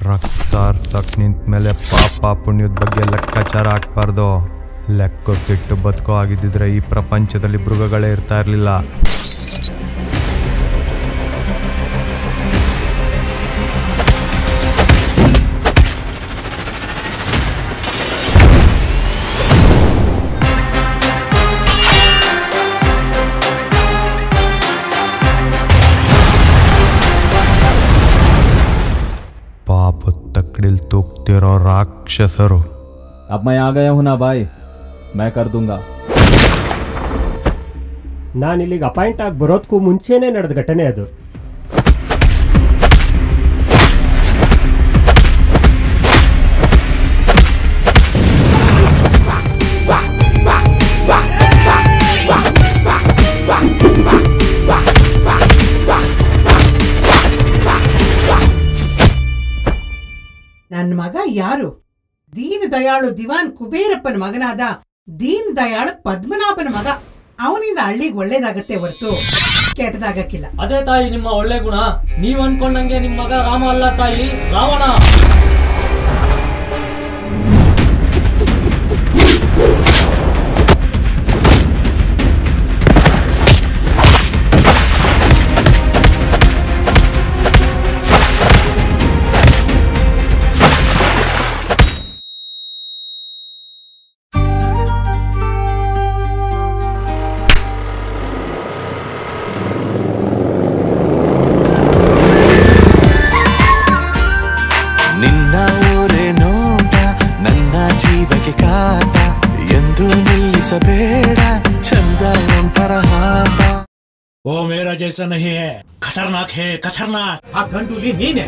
ರಕ್ತಾರ್ಸಕ್ ನಿಂತ ಮೇಲೆ ಪಾಪ ಪುಣ್ಯದ ಬಗ್ಗೆ ಲೆಕ್ಕಾಚಾರ ಹಾಕ್ಬಾರ್ದು. ಲೆಕ್ಕಕ್ಕಿಟ್ಟು ಬದುಕೋ ಆಗಿದ್ದಿದ್ರೆ ಈ ಪ್ರಪಂಚದಲ್ಲಿ ಮೃಗಗಳೇ ಇರ್ತಾ ಇರಲಿಲ್ಲ. पाप तकड़िल तूकतिरो राक्षसರು. अब मैं आ गया हूं ना भाई, मैं कर दूंगा. ನಾನು ಇಲ್ಲಿಗೆ ಅಪಾಯಿಂಟ್ ಆಗಿ ಬರೋದಕ್ಕೂ ಮುಂಚೆನೇ ನಡೆದ ಘಟನೆ ಅದು. ನನ್ನ ಮಗ ಯಾರು? ದೀನ್ ದಯಾಳು ದಿವಾನ್ ಕುಬೇರಪ್ಪನ ಮಗನಾದ ದೀನ್ ದಯಾಳ್ ಪದ್ಮನಾಭನ ಮಗ. ಅವನಿಂದ ಹಳ್ಳಿಗೆ ಒಳ್ಳೇದಾಗತ್ತೆ ಹೊರತು ಕೆಟ್ಟದಾಗಕ್ಕಿಲ್ಲ. ಅದೇ ತಾಯಿ ನಿಮ್ಮ ಒಳ್ಳೆ ಗುಣ. ನೀವ್ ಅನ್ಕೊಂಡಂಗೆ ನಿಮ್ ಮಗ ರಾಮ ಅಲ್ಲ ತಾಯಿ, ರಾವಣ. वो मेरा जैसा नहीं है, खतरनाक है, खतरनाक. आ गंडूली नीने.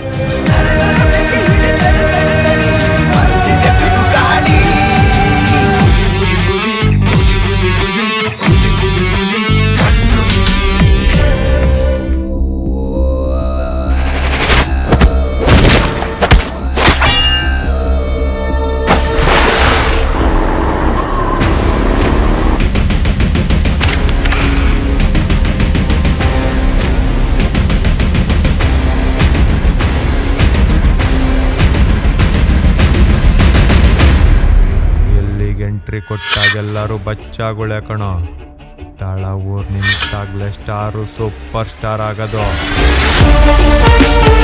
ಎಂಟ್ರಿ ಕೊಟ್ಟಾಗೆಲ್ಲರೂ ಬಚ್ಚಾಗುಳೆ ಕಣೋ. ತಳ ಊರ್ ನಿಂತಾಗ್ಲೇ ಸ್ಟಾರು ಸೂಪರ್ ಸ್ಟಾರ್ ಆಗೋದು.